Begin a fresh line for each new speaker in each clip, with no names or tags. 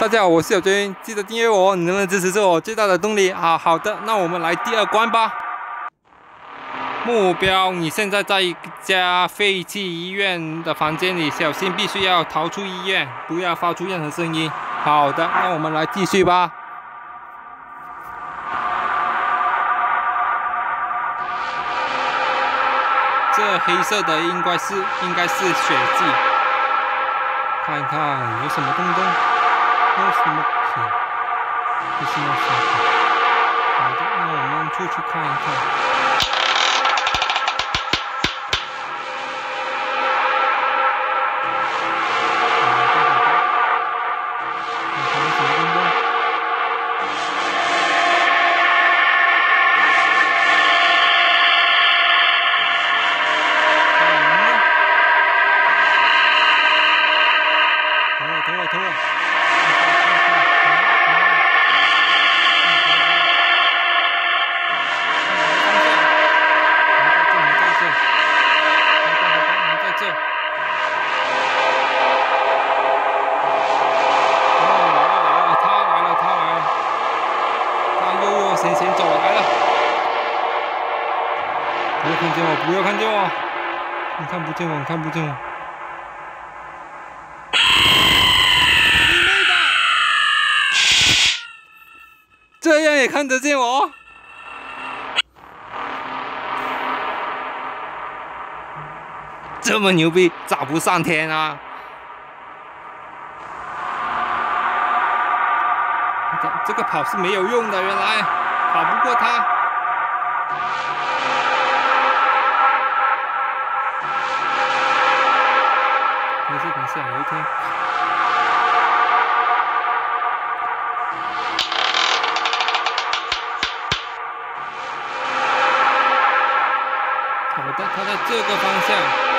大家好，我是小军，记得订阅我，你们的支持是我最大的动力啊！好的，那我们来第2关吧。目标：你现在在一家废弃医院的房间里，小心必须要逃出医院，不要发出任何声音。好的，那我们来继续吧。这黑色的应该是血迹，看一看有什么洞洞。有什么可？有什么可？好的，那我们出去看一看。先走来了，不要看见我，不要看见我，你看不见我，你看不见我。你妹的！这样也看得见我？这么牛逼，咋不上天啊？这个跑是没有用的，原来跑不过他。等一下，有一天。好的，他在这个方向。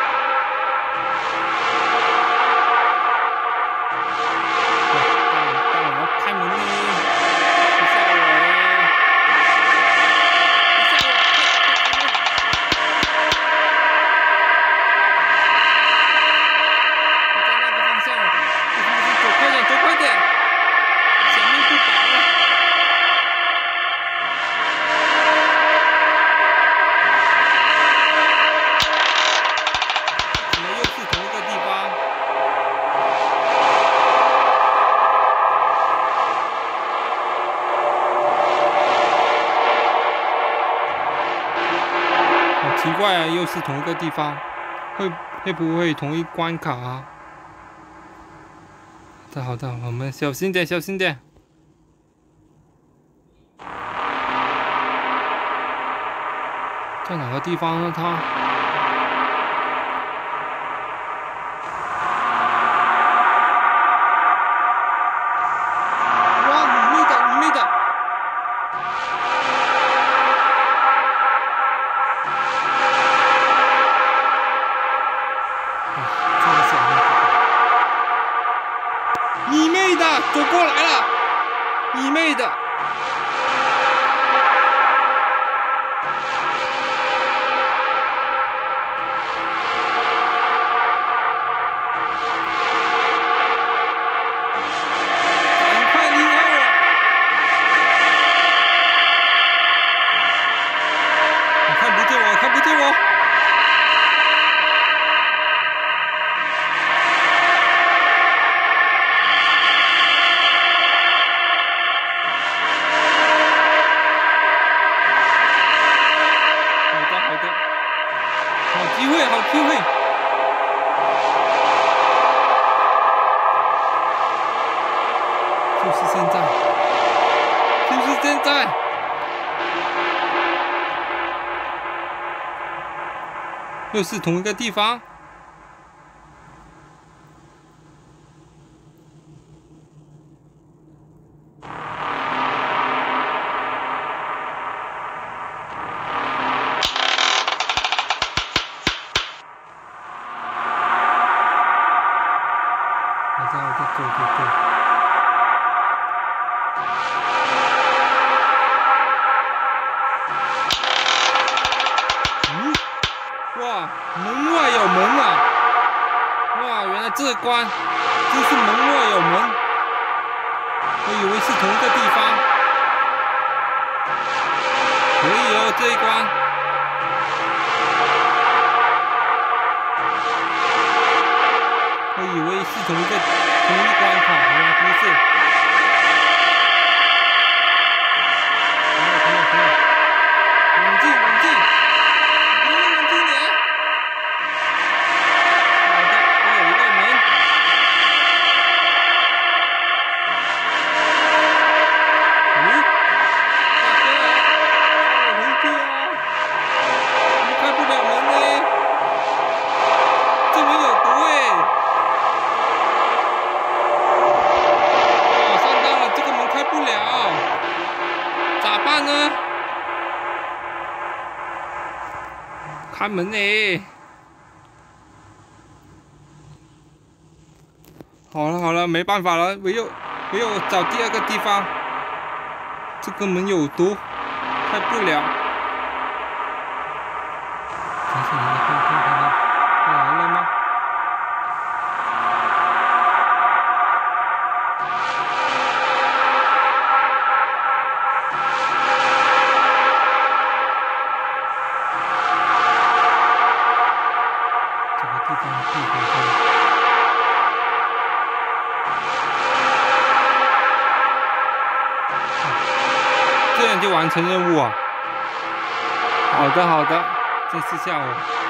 奇怪啊，又是同一个地方，会不会同一关卡啊？好的，我们小心点，小心点。在哪个地方呢？他？你妹的，走过来了！你妹的！赶快离开我！你看不见我，看不见我！好机会！就是现在！就是现在！又是同一个地方。对。哇，门外有门啊！哇，原来这关就是门外有门。 是同一个地方。可以哦，这一关。我以为是同一关卡，原来不是。冷静，冷静，不用冷静点。好的，我有一个门。开不了门呢，这门有毒哎！哦，上当了，这个门开不了，咋办呢？开门呢！好了好了，没办法了，唯有找第二个地方。这个门有毒，开不了。看来了吗？这个地方避开它。这样就完成任务啊！好的好的，真是吓我。